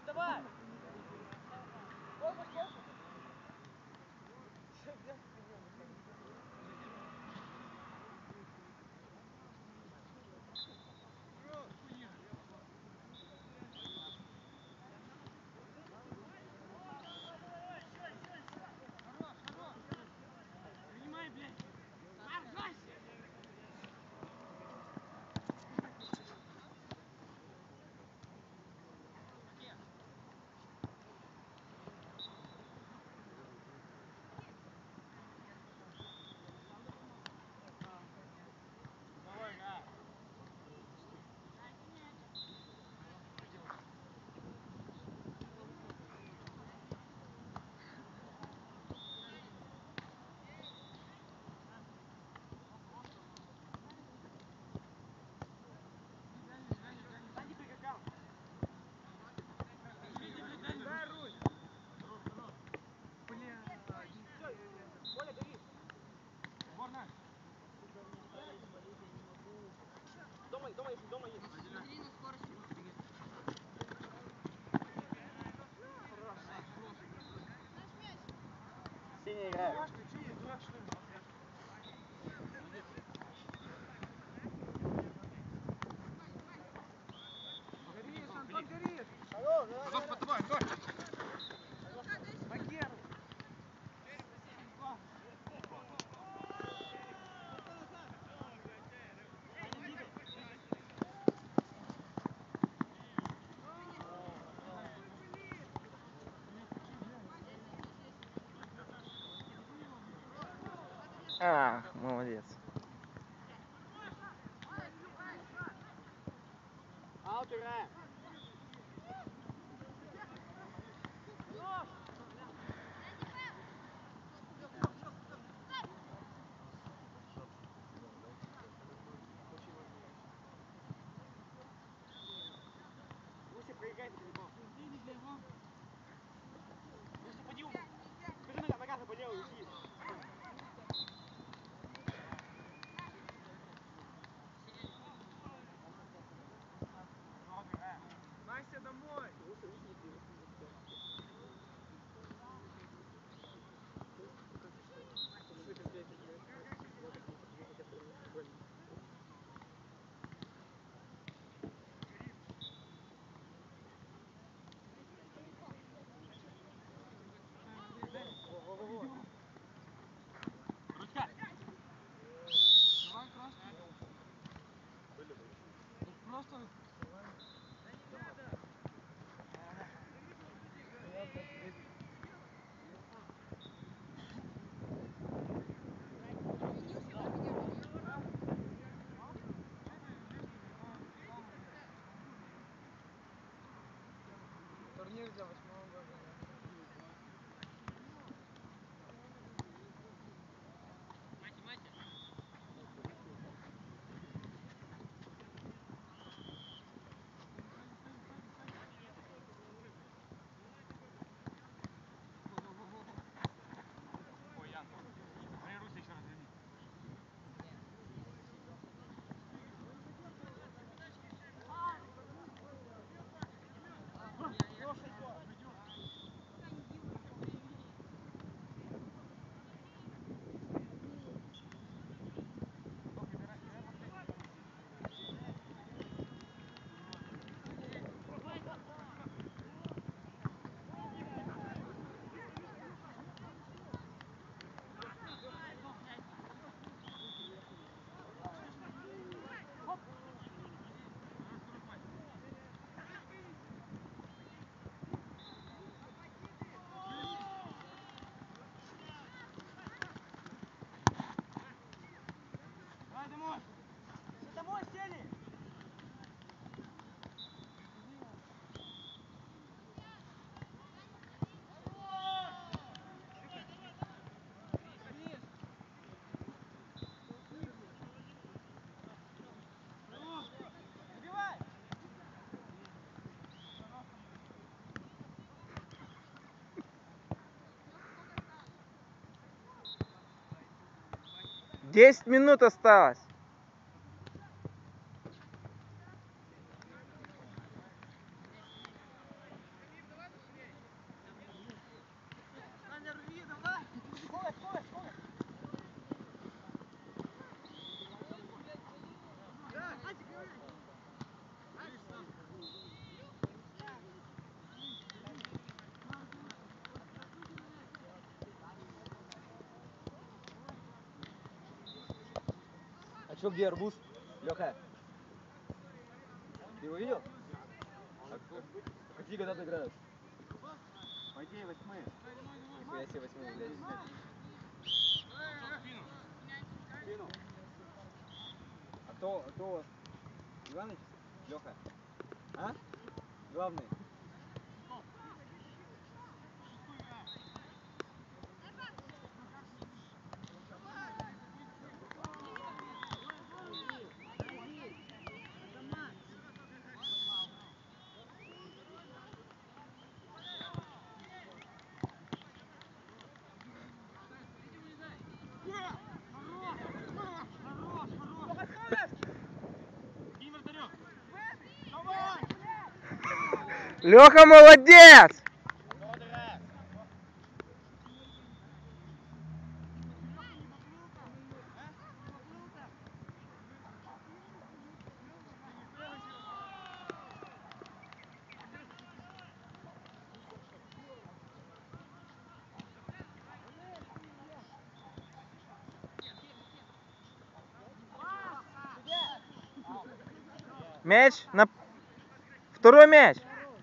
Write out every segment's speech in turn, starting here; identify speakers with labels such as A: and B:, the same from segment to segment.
A: давай!
B: Принимай, блядь! Маржайся!
A: Дома есть.
B: Смотри на скорость.
A: Синий играет.
C: Горишь, Антон, горишь!
A: Антон, под тобой, Антон!
C: Багер!
D: Ах, молодец.
A: Аут играем. Лучше проиграть телефон. Лучше поди, скажи нога по левую, уйди.
C: Настя, домой!
B: Ручка! Давай краски. Просто...
C: Турнир для 8-го года.
B: Ой, Ян, смотри, Руся еще раз верни. Давай домой!
A: Все домой сели? Забивай!
D: 10 минут осталось.
E: Что, где арбуз? Леха. Ты его видел? Какие года ты играешь?
A: По идее, 8-е.
E: Нихуя себе 8, блядь.
A: Спину.
E: А кто у вас? Иваныч? Леха? А? Главный?
A: Кинь вратарек.
D: Леха молодец! Мяч на... Второй мяч.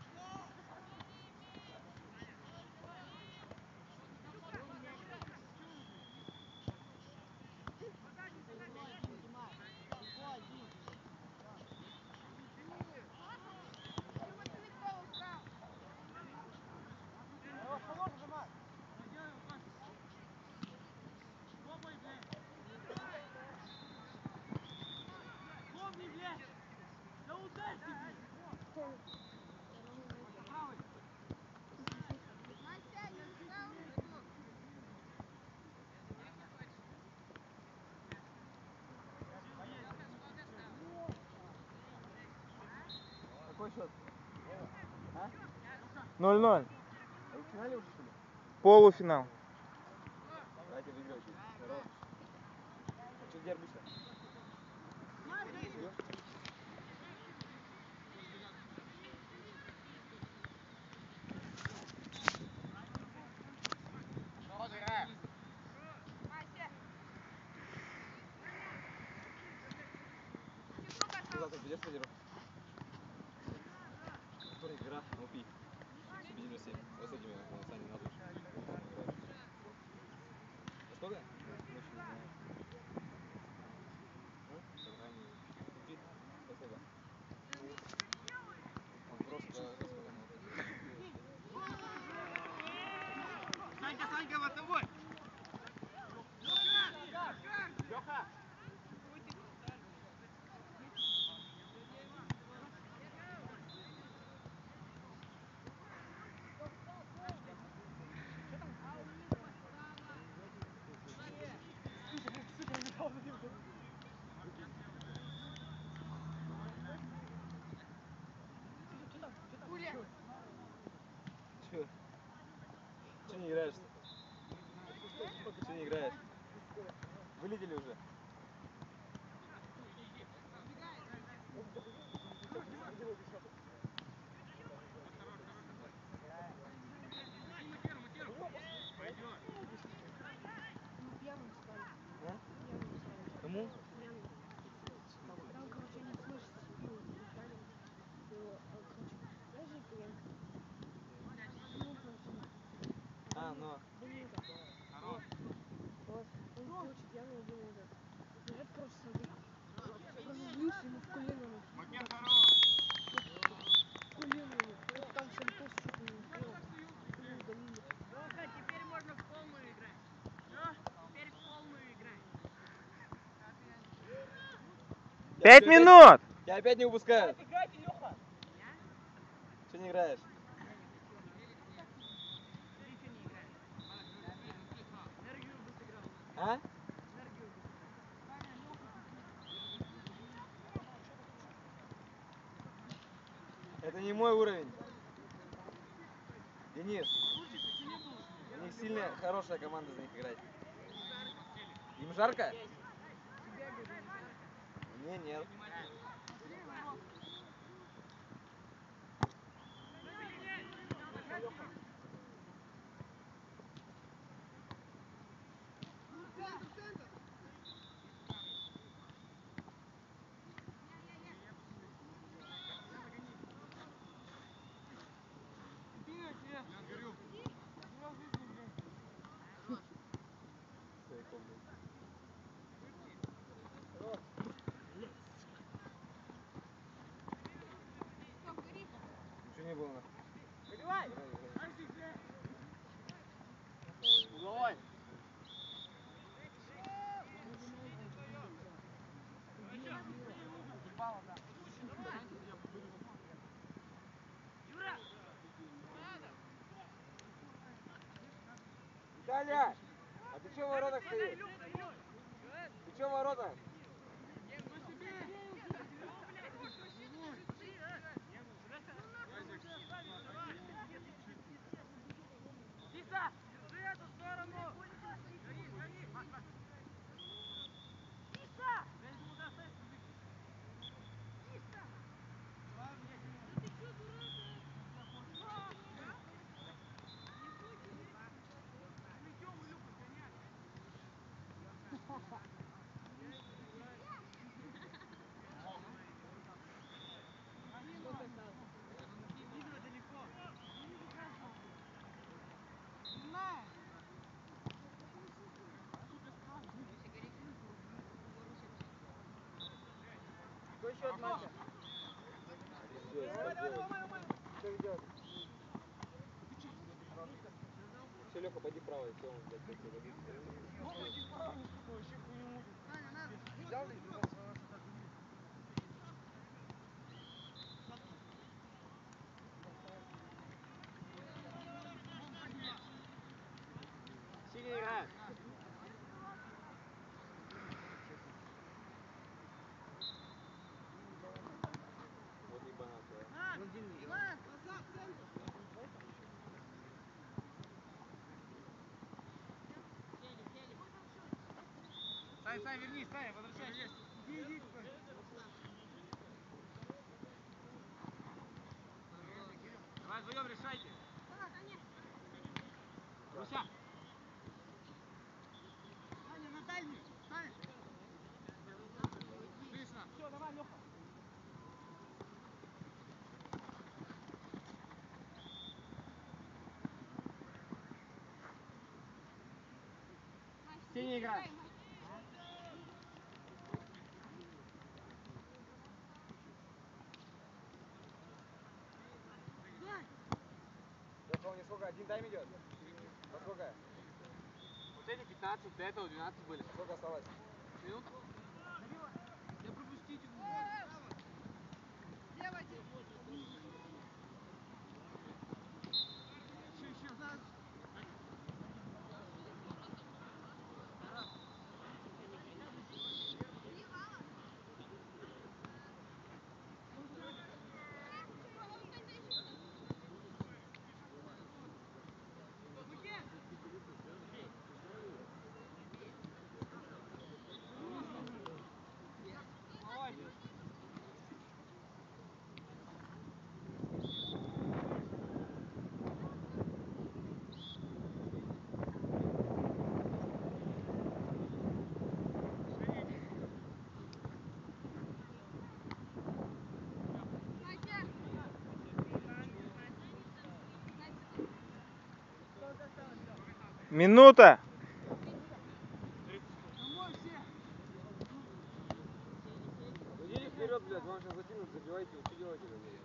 E: Какой счет? А?
D: 0-0.
E: А вы в финале уже, что ли?
D: Полуфинал.
E: Давайте выигрывайте. Здорово. А что дербишь-то? Ты завтра придешь в тренировку? Вторник игра, ну пи. Победили все. Вот с этими Саней Назуш. Во сколько? Ночью не знаю. Собрание. Купи. Во сколько? Он просто во сколько надо?
A: Санька, Санька, вот тобой. Леха.
E: Чё? Чё не играешь? Чё не играешь? Вылетели уже? А? Кому? А, но.
B: Момент хорош.
C: Леха, теперь можно в полную играть. Теперь в полную играть.
D: 5 минут!
E: Я опять не упускаю.
C: Играйте, Леха.
E: Чё не играешь?
C: Ты что не играешь? Энергию бы сыграл.
E: А?
C: Энергию бы.
E: Это не мой уровень. Денис. У них сильная, хорошая команда за них играть. Им жарко? Мне нет. Ваня! А ты что в воротах стоишь? Ты что в воротах?
C: Тиса! Держи эту сторону! Тиса! Тиса! Да ты что, дурак?
E: Какой счет матча? Что ведет? Все, Леха, пойди правой, все, он, блядь, как тебе. Взял ли? Синий играет. Вот ебанат,
B: Сань, Сань, вернись, Сань, возвращайся. Иди, давай вдвоем решайте. Руся.
C: Саня, на дальний! Саня!
B: Отлично.
C: Все, давай, Леха!
B: Синий играет.
E: Леха, у них сколько? Один тайм идет? Во сколько?
B: Последних 15, до этого 12 были.
E: Сколько осталось?
B: Минут? Я пропустить его.
C: Девочки!
B: Еще.
D: Минута.
E: Идите вперед, блядь, вам сейчас закинут, забивайте, вы что делаете, блядь?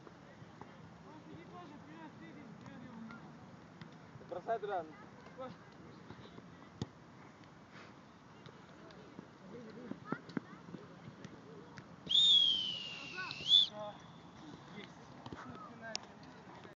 E: Бросай туда.